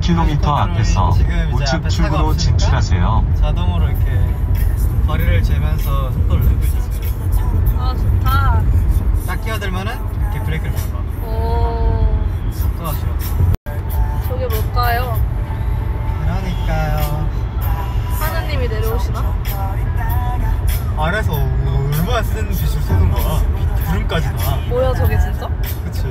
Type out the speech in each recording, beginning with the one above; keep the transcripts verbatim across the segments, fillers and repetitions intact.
킬로미터 앞에서 우측 출구로 진출하세요. 자동으로 이렇게 거리를 재면서 속도를 내고 있어요. 아 좋다. 딱 끼어들면은 이렇게 브레이크를 밟아. 오. 도와줘요. 저게 뭘까요? 그러니까요. 하느님이 내려오시나? 아래서 얼마나 센 빛을 쏘는 거야. 구름까지 다. 뭐야 저게 진짜? 그치.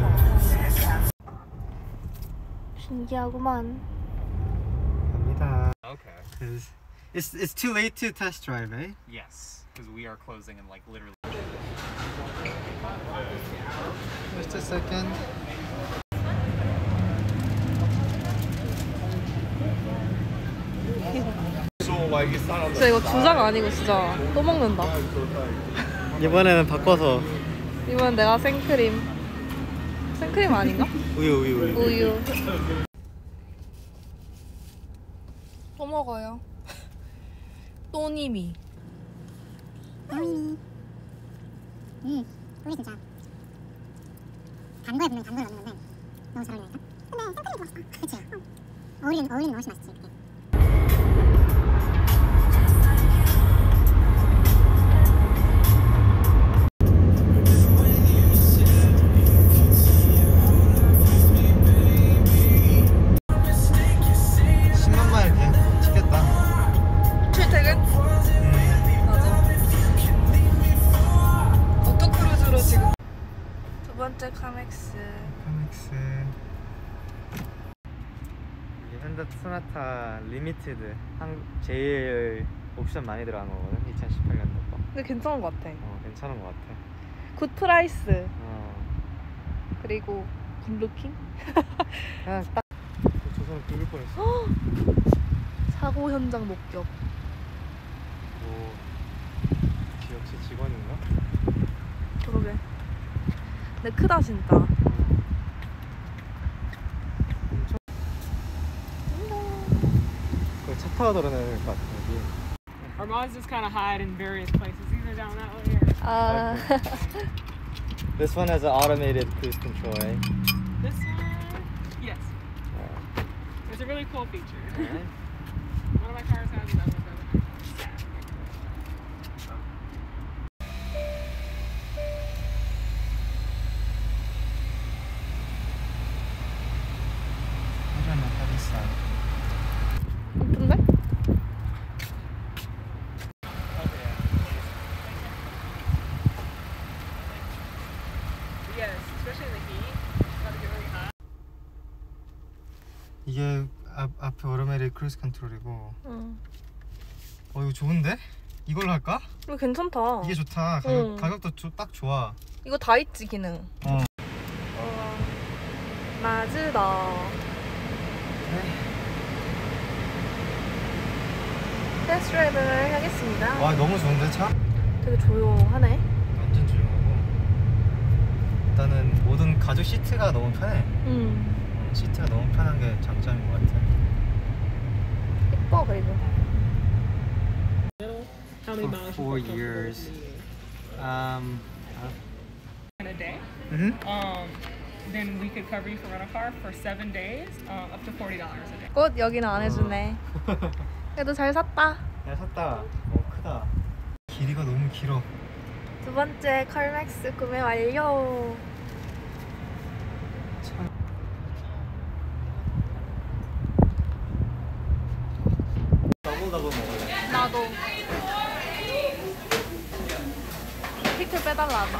신기하구만. 갑니다. Okay. Cause it's it's too late to test drive, right? Yes, because we are closing in like literally. Just a second. 진짜 이거 주작 아니고 진짜 또 먹는다. 이번에는 바꿔서 이번엔 내가 생크림. 생크림 아닌가? 우유 우유 우유. 우유. 또 먹어요. 또님이. 또님이. 음, 우리 진짜 단 거에 보면 단 거에 넣는 건데 너무 잘 어울리니까. 근데 생크림이 더 맛있다. 그치? 어. 어울리는 어울리는 것이 맛있지. 이렇게. 카맥스. 카맥스. 이게 현대 소나타 리미티드 한 제일 옵션 많이 들어간 거거든. 이천십팔 년도 거. 근데 괜찮은 것 같아. 어, 괜찮은 것 같아. 굿 프라이스. 어. 그리고 굿루킹. 그냥 딱 조선을 긁을 뻔했어. 사고 현장 목격. 뭐 역시 직원인가? 그러게. 근데 크다 진짜. 엄청. 그 차 타고 돌아다녀야 될 것 같아 여기. Our Mazdas kind of hide in various places, either down that way or. 아. This one has an automated cruise control, eh? This one, yes. Uh, It's a really cool feature. Alright. One of my cars has it, other one doesn't. 예쁜데? Yes, especially in the heat. It's about to get really hot. 이게 앞, 앞에 오토매틱 크루즈 컨트롤이고. 응. 어 이거 좋은데? 이걸로 할까? 이거 괜찮다. 이게 좋다. 가격, 응. 가격도 조, 딱 좋아. 이거 다 있지 기능. 어. 어. 마즈다. 테스트 드라이브를 하겠습니다. 와 너무 좋은데 차? 되게 조용하네. 완전 조용하고. 일단은 모든 가죽 시트가 너무 편해. 음. 시트가 너무 편한 게 장점인 것 같아. 예뻐 그리고. How many For miles? four years. Um. In a day. Mhm. Um, then we could cover you for rental car for seven days, uh, up to forty dollars a day. 꽃 여기는 안 해주네. 그래도 잘 샀다. 야 샀다. 어 크다. 길이가 너무 길어. 두 번째 컬맥스 구매 완료. 참. 더블 더블 먹을래. 나도. 피클 빼달라 하자.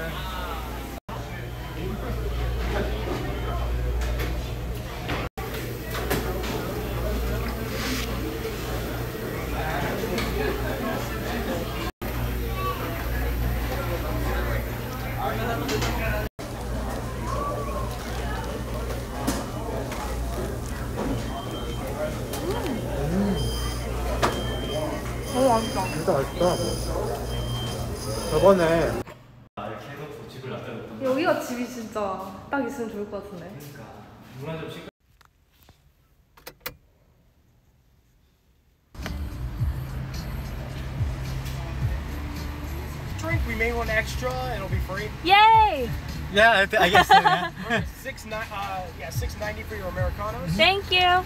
너무 맛있다. 진짜 맛있다. 저번에 여기가 집이 진짜 딱 있으면 좋을 것 같은데. 문화 좀 시끄러. Drink, we made one extra, it'll be free. 예이! Yeah, I, th- I guess so. Yeah. Six nine. Uh, yeah, six ninety for your Americanos. Thank you.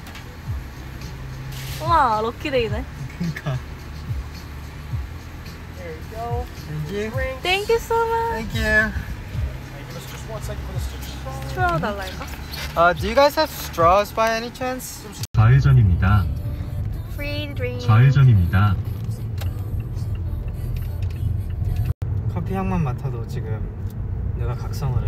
우와, 럭키데이네. 그러니까. There you go. Thank you. Drink. Thank you so much. Thank you. Hey, give us just one second for this to try. 스트로우 달라니까? Uh, do you guys have straws by any chance? 좌회전입니다. Free drink. 좌회전입니다. 커피 향만 맡아도 지금 내가 각성을 해.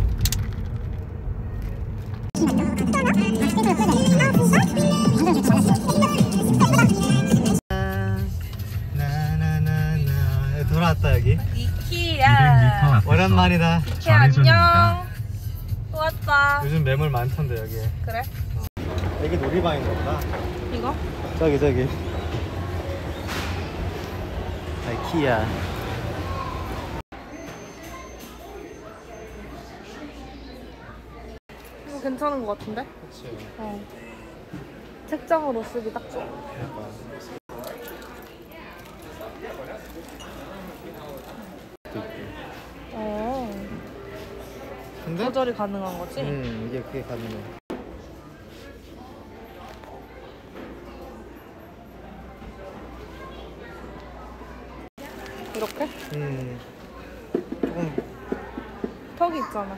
나나나나 돌아왔다 여기. 이키야. 이백 미터 앞에서 오랜만이다. 이키야 안녕. 또 왔다. 요즘 매물 많던데 여기에. 그래? 여기 놀이방인가 보다. 이거? 저기 저기. 아이키야. 이거 괜찮은 것 같은데? 그치. 어. 책장으로 쓰기 딱 좋아. 어. 근데? 조절이 가능한 거지? 음 이게 그게 가능해. 이렇게? 음 조금 턱이 있잖아.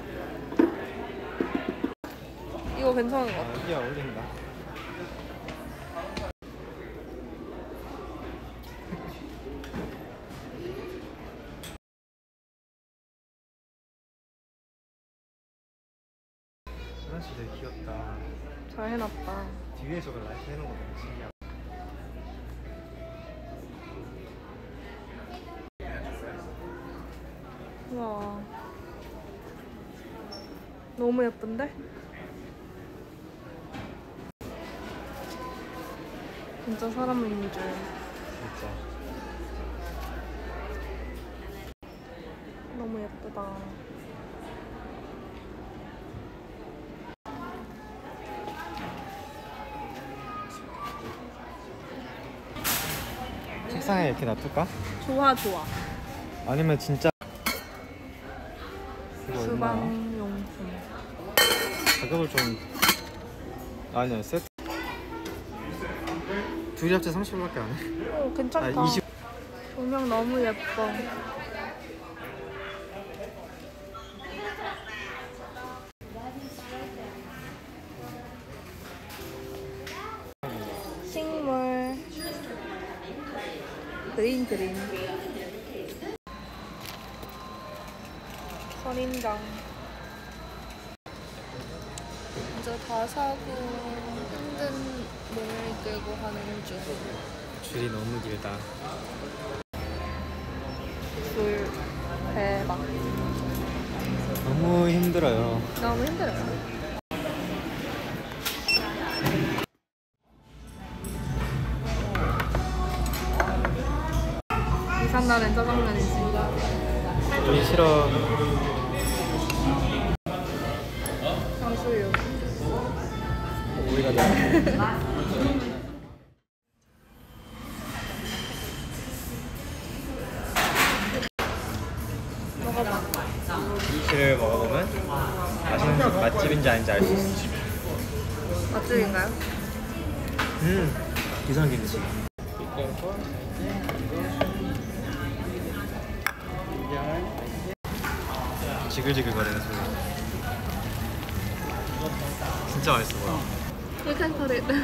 이거 괜찮은 것 같아. 아, 이게 어울린다. 화장실 되게 귀엽다. 잘 해놨다. 뒤에 저걸 라이트 해놓은 거 너무 신기하다. 우와. 너무 예쁜데? 진짜 사람을 있는 줄. 진짜. 너무 예쁘다. 책상에 이렇게 놔둘까? 좋아 좋아. 아니면 진짜 이거 얼마야? 주방용품. 가격을 좀 아니야 세트 둘이 합쳐 삼십 불밖에 안 해. 오 괜찮다. 아, 이십. 조명 너무 예뻐. 식물. 그린 그린. 선인장. 이제 다 사고 힘든 몸을 끌고 하는 중. 줄이 너무 길다. 줄 대박. 너무 힘들어요. 너무 힘들어요. 이삿날엔 짜장면이지. 좀 싫어. 장수유. 오이가 나. 먹어봐. 이시를 먹어보면 맛있는 맛집인지 아닌지 알 수 있어. 맛집인가요? 음, 기성김치. 지글지글거리는 소리. 진짜 맛있어 보여. You can put it.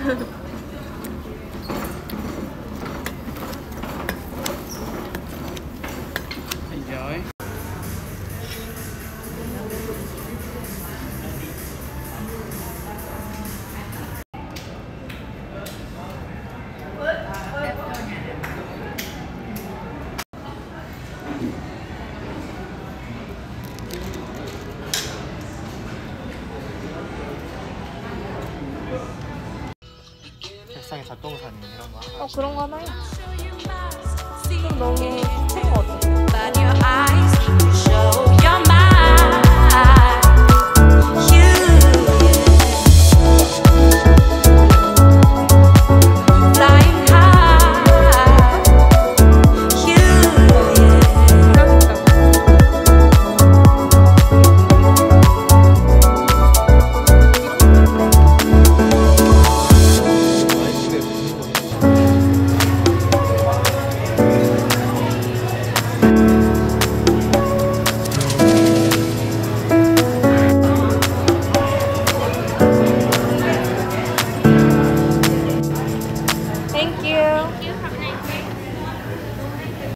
Enjoy. 책상에 잡동사니 이런 거. 어 그런 거 하나요? 좀 너무